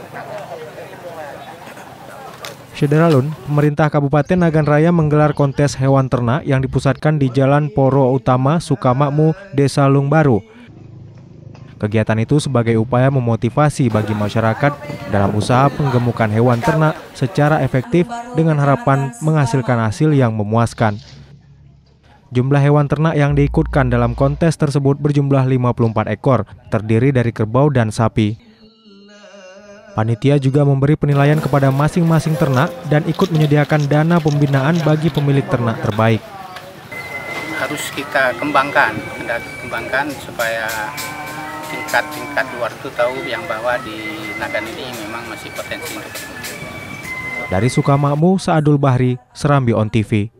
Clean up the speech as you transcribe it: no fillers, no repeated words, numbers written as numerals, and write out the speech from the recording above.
Syederalun, pemerintah Kabupaten Nagan Raya menggelar kontes hewan ternak yang dipusatkan di Jalan Poro Utama, Sukamakmu, Desa Lungbaru. Kegiatan itu sebagai upaya memotivasi bagi masyarakat dalam usaha penggemukan hewan ternak secara efektif dengan harapan menghasilkan hasil yang memuaskan. Jumlah hewan ternak yang diikutkan dalam kontes tersebut berjumlah 54 ekor, terdiri dari kerbau dan sapi. Panitia juga memberi penilaian kepada masing-masing ternak dan ikut menyediakan dana pembinaan bagi pemilik ternak terbaik. Harus kita kembangkan supaya tingkat luar itu tahu yang bahwa di Nagan ini memang masih potensi untuk. Dari Sukamakmu, Saadul Bahri, Serambi On TV.